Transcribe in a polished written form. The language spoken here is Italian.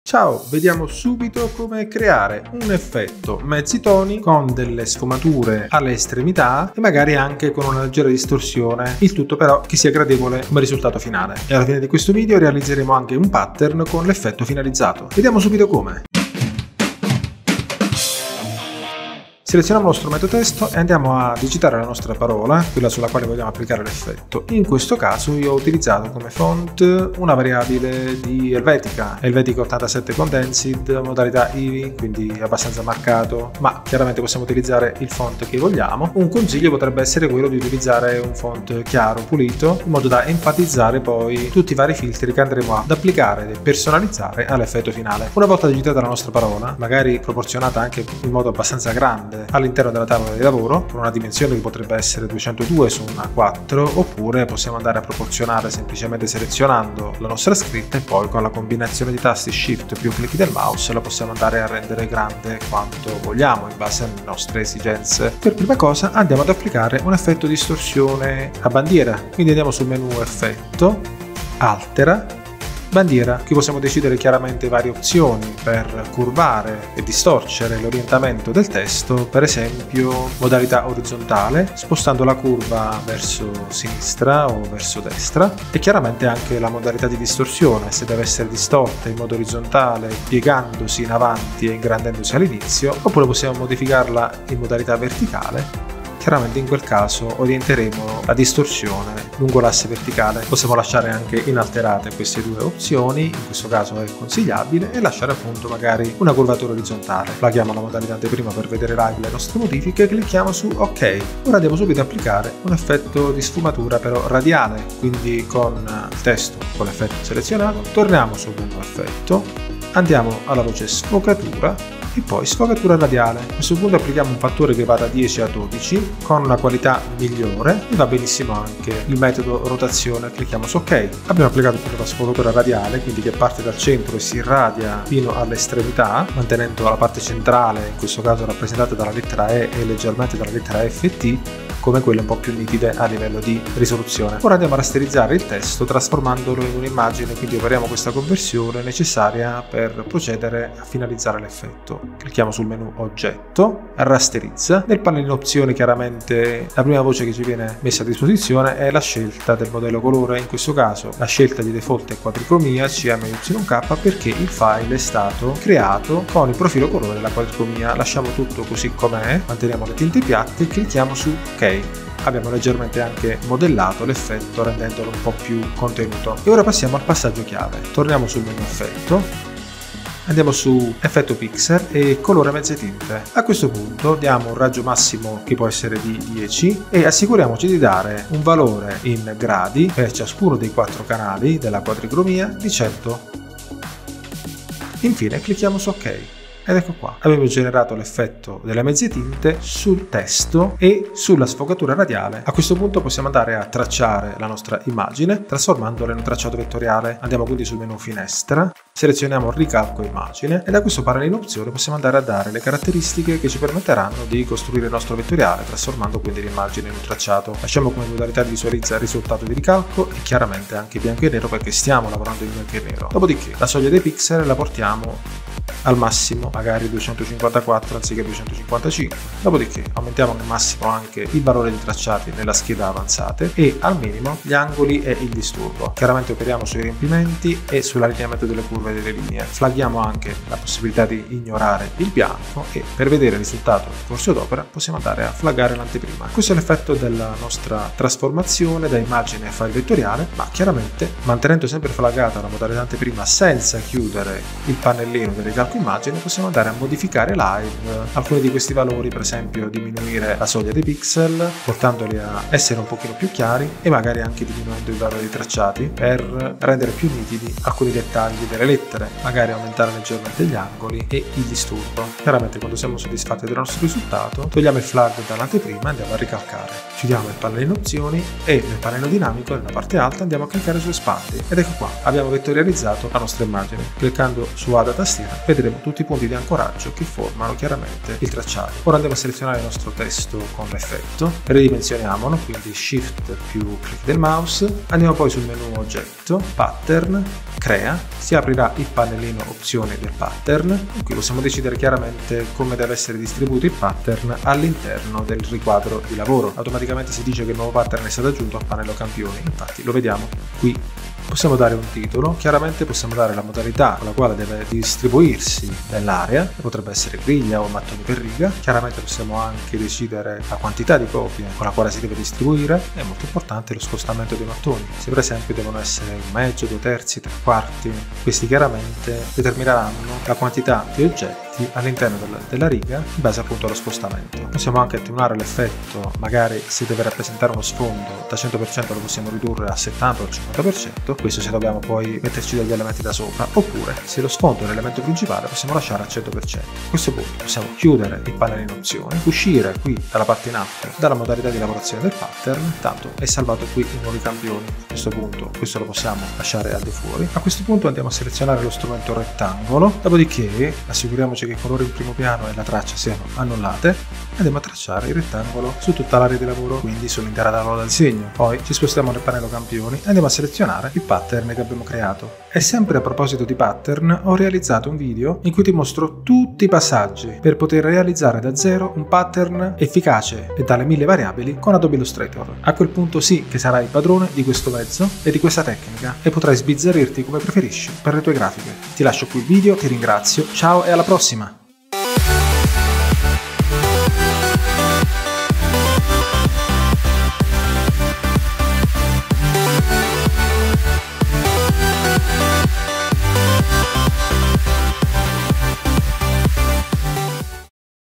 Ciao, vediamo subito come creare un effetto mezzi toni con delle sfumature alle estremità e magari anche con una leggera distorsione, il tutto però che sia gradevole come risultato finale. E alla fine di questo video realizzeremo anche un pattern con l'effetto finalizzato. Vediamo subito come. Selezioniamo lo strumento testo e andiamo a digitare la nostra parola, quella sulla quale vogliamo applicare l'effetto. In questo caso io ho utilizzato come font una variabile di Helvetica 87 Condensed, modalità EEVEE, quindi abbastanza marcato, ma chiaramente possiamo utilizzare il font che vogliamo. Un consiglio potrebbe essere quello di utilizzare un font chiaro, pulito, in modo da enfatizzare poi tutti i vari filtri che andremo ad applicare e personalizzare all'effetto finale. Una volta digitata la nostra parola, magari proporzionata anche in modo abbastanza grande all'interno della tavola di lavoro, con una dimensione che potrebbe essere 202 su una 4, oppure possiamo andare a proporzionare semplicemente selezionando la nostra scritta e poi con la combinazione di tasti Shift più clic del mouse la possiamo andare a rendere grande quanto vogliamo in base alle nostre esigenze. Per prima cosa andiamo ad applicare un effetto distorsione a bandiera, quindi andiamo sul menu Effetto, Altera, Bandiera. Qui possiamo decidere chiaramente varie opzioni per curvare e distorcere l'orientamento del testo, per esempio modalità orizzontale, spostando la curva verso sinistra o verso destra, e chiaramente anche la modalità di distorsione, se deve essere distorta in modo orizzontale piegandosi in avanti e ingrandendosi all'inizio, oppure possiamo modificarla in modalità verticale. Chiaramente in quel caso orienteremo la distorsione lungo l'asse verticale. Possiamo lasciare anche inalterate queste due opzioni, in questo caso è consigliabile, e lasciare appunto magari una curvatura orizzontale. Flaghiamo la modalità anteprima per vedere live le nostre modifiche e clicchiamo su OK. Ora andiamo subito ad applicare un effetto di sfumatura però radiale, quindi con il testo con l'effetto selezionato, torniamo sul menu effetto, andiamo alla voce sfocatura e poi sfocatura radiale. A questo punto applichiamo un fattore che va da 10 a 12 con una qualità migliore, e va benissimo anche il metodo rotazione. Clicchiamo su OK. Abbiamo applicato la sfocatura radiale, quindi che parte dal centro e si irradia fino all'estremità, mantenendo la parte centrale, in questo caso rappresentata dalla lettera E e leggermente dalla lettera F e T, come quelle un po' più nitide a livello di risoluzione. Ora andiamo a rasterizzare il testo trasformandolo in un'immagine, quindi operiamo questa conversione necessaria per procedere a finalizzare l'effetto. Clicchiamo sul menu Oggetto, Rasterizza. Nel pannello opzioni chiaramente la prima voce che ci viene messa a disposizione è la scelta del modello colore, in questo caso la scelta di default è quadricromia CMYK perché il file è stato creato con il profilo colore della quadricromia. Lasciamo tutto così com'è, manteniamo le tinte piatte e clicchiamo su OK. Abbiamo leggermente anche modellato l'effetto rendendolo un po' più contenuto. E ora passiamo al passaggio chiave. Torniamo sul menu Effetto, andiamo su Effetto Pixel e Colore mezze tinte. A questo punto diamo un raggio massimo che può essere di 10 e assicuriamoci di dare un valore in gradi per ciascuno dei 4 canali della quadricromia di 100. Infine clicchiamo su OK. Ed ecco qua, abbiamo generato l'effetto delle mezze tinte sul testo e sulla sfocatura radiale. A questo punto possiamo andare a tracciare la nostra immagine trasformandola in un tracciato vettoriale. Andiamo quindi sul menu Finestra, selezioniamo Ricalco immagine e da questo pannello opzioni possiamo andare a dare le caratteristiche che ci permetteranno di costruire il nostro vettoriale, trasformando quindi l'immagine in un tracciato. Lasciamo come modalità di visualizza il risultato di ricalco e chiaramente anche bianco e nero perché stiamo lavorando in bianco e nero. Dopodiché la soglia dei pixel la portiamo al massimo, magari 254 anziché 255. Dopodiché aumentiamo al massimo anche il valore di tracciati nella scheda avanzate e al minimo gli angoli e il disturbo. Chiaramente operiamo sui riempimenti e sull'allineamento delle curve e delle linee. Flaghiamo anche la possibilità di ignorare il bianco e per vedere il risultato in corso d'opera possiamo andare a flaggare l'anteprima. Questo è l'effetto della nostra trasformazione da immagine a file vettoriale, ma chiaramente mantenendo sempre flaggata la modalità anteprima senza chiudere il pannellino delle calco immagine, possiamo andare a modificare live alcuni di questi valori, per esempio diminuire la soglia dei pixel portandoli a essere un pochino più chiari e magari anche diminuendo il valore dei tracciati per rendere più nitidi alcuni dettagli delle lettere, magari aumentare leggermente gli angoli e il disturbo. Chiaramente quando siamo soddisfatti del nostro risultato togliamo il flag dall'anteprima e andiamo a ricalcare. Chiudiamo il pannello opzioni e nel pannello dinamico nella parte alta andiamo a cliccare su espandi ed ecco qua abbiamo vettorializzato la nostra immagine. Cliccando su A da tastiera vedete vedremo tutti i punti di ancoraggio che formano chiaramente il tracciato. Ora andiamo a selezionare il nostro testo con l'effetto, ridimensioniamolo, quindi Shift più clic del mouse, andiamo poi sul menu oggetto, pattern, crea, si aprirà il pannellino opzioni del pattern e qui possiamo decidere chiaramente come deve essere distribuito il pattern all'interno del riquadro di lavoro. Automaticamente si dice che il nuovo pattern è stato aggiunto al pannello campioni, infatti lo vediamo qui. Possiamo dare un titolo, chiaramente possiamo dare la modalità con la quale deve distribuirsi nell'area, che potrebbe essere griglia o mattoni per riga. Chiaramente possiamo anche decidere la quantità di copie con la quale si deve distribuire. È molto importante lo scostamento dei mattoni, se per esempio devono essere un mezzo, 2/3, 3/4, questi chiaramente determineranno la quantità di oggetti all'interno della riga in base appunto allo spostamento. Possiamo anche attenuare l'effetto, magari se deve rappresentare uno sfondo da 100% lo possiamo ridurre a 70 o al 50%, questo se dobbiamo poi metterci degli elementi da sopra, oppure se lo sfondo è l'elemento principale possiamo lasciare al 100%. A questo punto possiamo chiudere il pannello in opzioni, uscire qui dalla parte in alto dalla modalità di lavorazione del pattern, tanto è salvato qui i nuovi campioni. A questo punto questo lo possiamo lasciare al di fuori. A questo punto andiamo a selezionare lo strumento rettangolo, dopodiché assicuriamoci che i colori in primo piano e la traccia siano annullate, andiamo a tracciare il rettangolo su tutta l'area di lavoro, quindi sull'intera tavola da disegno. Poi ci spostiamo nel pannello campioni e andiamo a selezionare il pattern che abbiamo creato. E sempre a proposito di pattern, ho realizzato un video in cui ti mostro tutti i passaggi per poter realizzare da zero un pattern efficace e dalle 1000 variabili con Adobe Illustrator. A quel punto sì che sarai padrone di questo mezzo e di questa tecnica e potrai sbizzarrirti come preferisci per le tue grafiche. Ti lascio qui il video, ti ringrazio, ciao e alla prossima!